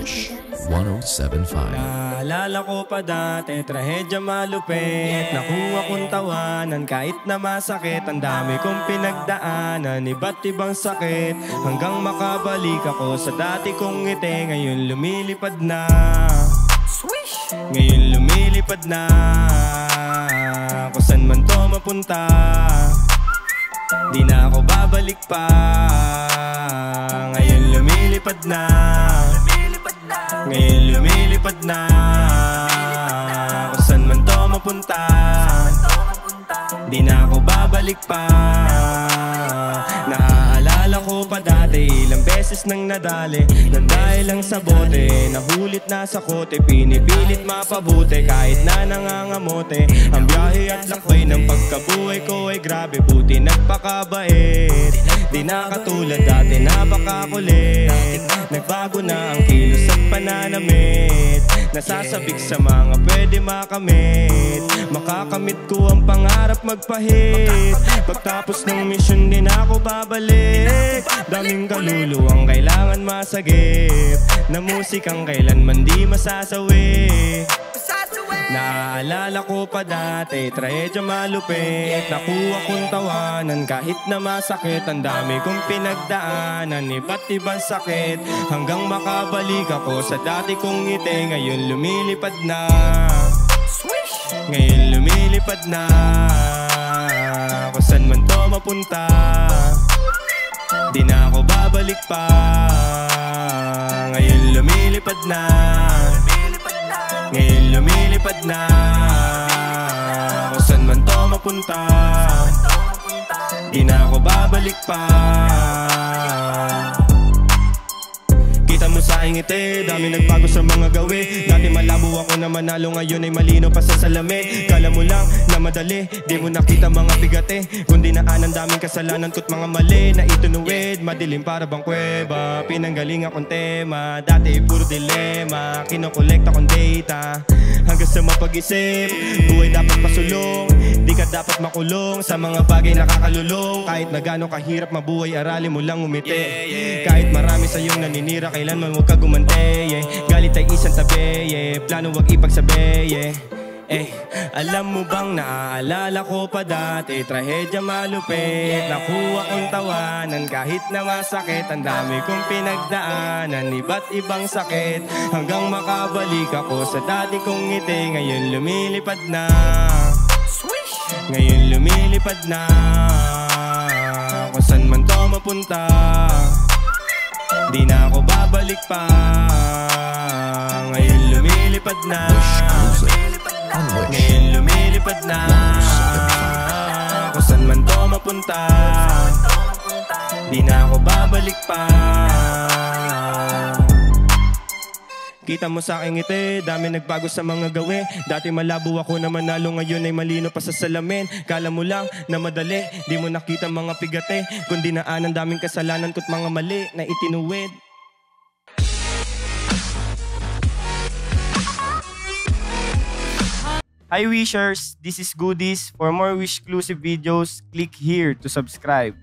Wish 1075. Naalala ko pa dati, trahedya malupit. Nakuha kong tawanan kahit na masakit. Ang dami kong pinagdaanan, iba't ibang sakit. Hanggang makabalik ako sa dati kong ngiti. Ngayon lumilipad na, ngayon lumilipad na. Kung saan man to mapunta, di na ako babalik pa. Ngayon lumilipad na, ngayon lumilipad na. Kung saan man to mapunta, di na ako babalik pa. Naaalala ko pa dati, ilang beses nang nadali. Nang dahil lang sa bote, nahulit na sa kote. Pinipilit mapabuti kahit na nangangamote. Ang biyahe at lakbay ng pagkabuhay ko ay grabe, buti nagpakabait. Di na katulad dati, napakakulit. Nagbago na ang kilos at pananamit. Nasasabik sa mga pwede makamit. Makakamit ko ang pangarap magpahit. Pagtapos ng misyon di na ako babalik. Daming kaluluwang kailangan masagip, na musikang kailanman di masasawi. Naaalala ko pa dati, trahedya malupit. Nakuha kong tawanan kahit na masakit. Ang dami kong pinagdaanan, iba't ibang sakit. Hanggang makabalik ako sa dati kong ngiti. Ngayon lumilipad na, ngayon lumilipad na. Kung saan man to mapunta, di na ako babalik pa. Ngayon lumilipad na, ngayon lumilipad na. Kung saan man to mapunta, di na ako babalik pa. Kita mo sa aking ngiti, dami nagbago sa mga gawi. Dati malabo ako na manalo, ngayon ay malino pa sa salamin. Kala mo lang na madali, di mo nakita mga bigate. Kundi naan ang daming kasalanan ko't mga mali na itunuwid. Madilim para bang kuweba, pinanggaling akong tema. Dati puro dilema, kinokolekta kong data. Hanggang sa mapag-isip, buhay dapat pasulong. Di ka dapat makulong sa mga bagay nakakalulong. Kahit na gano'ng kahirap mabuhay, aralin mo lang umiti. Kahit marami sa iyong naninira, kailanman huwag ka gumante. Galit ay isang tabi, plano huwag ipagsabi. Alam mo bang naaalala ko pa dati, trahedya malupit. Nakuha kong tawanan kahit na masakit. Ang dami kong pinagdaanan, iba't ibang sakit. Hanggang makabalik ako sa dati kong ngiti. Ngayon lumilipad na, ngayon lumilipad na. Kung saan man to mapunta, di na ako babalik pa. Ngayon lumilipad na, ngayon lumilipad na. Kung saan man to mapunta, di na ako babalik pa. Kita mo sa aking ngiti, dami nagbago sa mga gawi. Dati malabo ako na manalo, ngayon ay malino pa sa salamin. Kala mo lang na madali, di mo nakita mga pigate. Kundi naan ang daming kasalanan ko't mga mali na itinuwid. Hi Wishers, this is Goodies. For more Wish exclusive videos, click here to subscribe.